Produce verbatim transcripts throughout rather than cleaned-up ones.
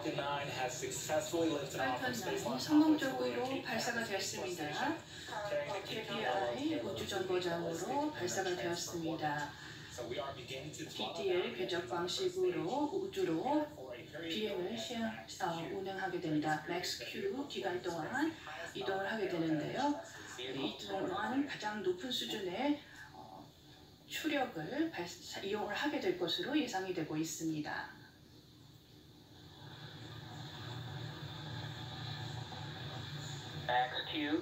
팔콘 나인 성공적으로 발사가 되었습니다. 케이피아이 우주정거장으로 발사가 되었습니다. 디디엘 궤적 방식으로 우주로 비행을 시행, 어, 운행하게 됩니다. 맥스-Q 기간 동안 이동을 하게 되는데요. 이 동안 가장 높은 수준의 어, 추력을 발사, 이용을 하게 될 것으로 예상이 되고 있습니다. 맥스-Q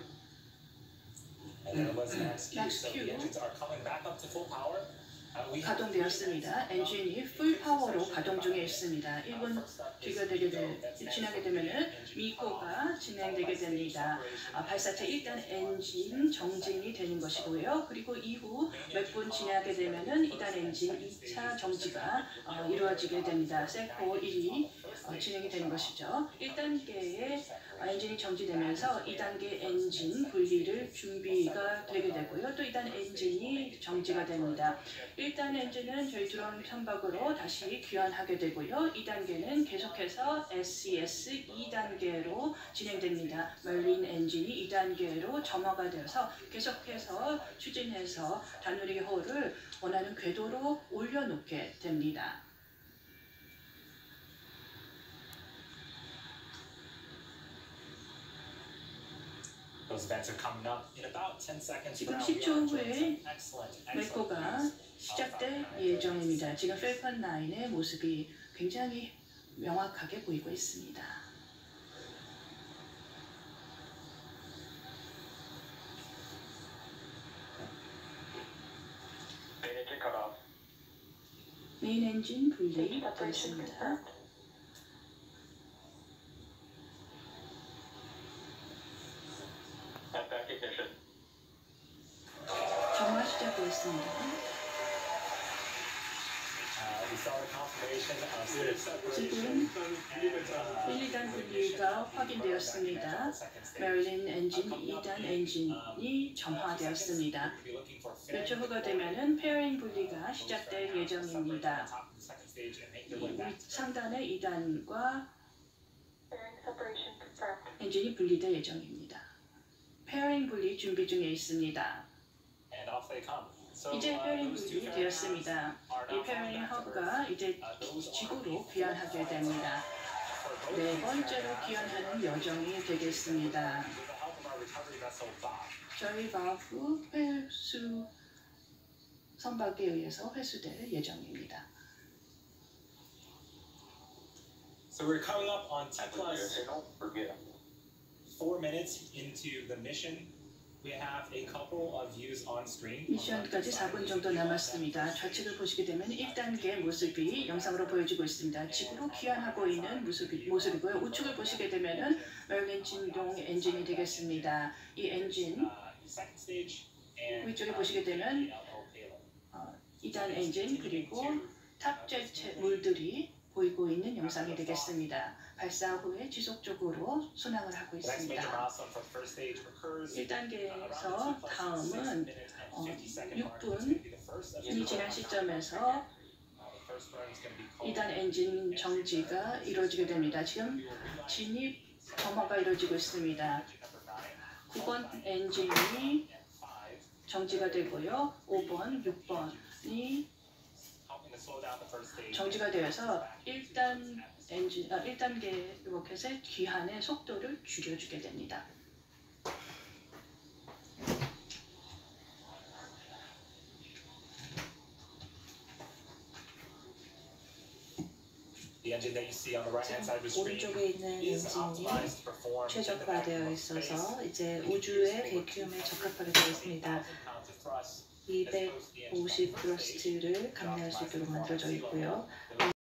맥스-Q 가동되었습니다. 엔진이 풀 파워로 가동 중에 있습니다. 일 분 뒤가 되게 되, 지나게 되면 미코가 진행되게 됩니다. 아, 발사체 일 단 엔진 정진이 되는 것이고요. 그리고 이후 몇 분 지나게 되면 이 단 엔진 이 차 정지가 어, 이루어지게 됩니다. 세코 일이 어, 진행이 되는 것이죠. 일 단계의 엔진이 정지되면서 이 단계 엔진 분리를 준비가 되게 되고요. 또 이 단 엔진이 정지가 됩니다. 일 단 엔진은 저희 드론 선박으로 다시 귀환하게 되고요. 이 단계는 계속해서 에스이에스 이 단계로 진행됩니다. 멀린 엔진이 이 단계로 점화가 되어서 계속해서 추진해서 다누리 호를 원하는 궤도로 올려놓게 됩니다. 지금 십 초 후에 메코가 시작될 예정입니다. 지금 팔콘 나인의 모습이 굉장히 명확하게 보이고 있습니다. 메인 엔진 분리되었습니다. 정화 시작되었습니다. 지금 일, 이 단 분리가 확인되었습니다. 메릴린 엔진 이 단 엔진이 점화되었습니다. 몇 초 후가 되면 페어링 분리가 시작될 예정입니다. 상단의 이 단과 엔진이 분리될 예정입니다. 페어링 분리 준비 중에 있습니다. 이제 페어링 분리 되었습니다. 이 페어링 허브가 이제 지구로 귀환하게 됩니다. 네 번째로 귀환하는 여정이 되겠습니다. 저희 바프 회수 선박에 의해서 회수될 예정입니다. So we're coming up on T plus four minutes into the mission. We have a couple of views on screen. 미션까지 사 분 정도 남았습니다. 좌측을 보시게 되면 일 단계 모습이 영상으로 보여지고 있습니다. 지구로 귀환하고 있는 모습이, 모습이고요. 우측을 보시게 되면 메릴린 진동 엔진이 되겠습니다. 이 엔진 위쪽에 보시게 되면 어, 이 단 엔진 그리고 탑재체 물들이 보이고 있는 영상이 되겠습니다. 발사 후에 지속적으로 순항을 하고 있습니다. 일 단계에서 다음은 어, 육 분이 지난 시점에서 이 단 엔진 정지가 이루어지게 됩니다. 지금 진입 점화가 이루어지고 있습니다. 구 번 엔진이 정지가 되고요. 오 번, 육 번이 정지가 되어서 일 단 엔진, 아, 일 단계 로켓의 귀환의 속도를 줄여주게 됩니다. 오른쪽에 있는 엔진이 최적화되어 있어서 이제 우주의 베큐움에 적합하게 되어 있습니다. 이백오십 브러스트를 감내할 수 있도록 만들어져 있고요.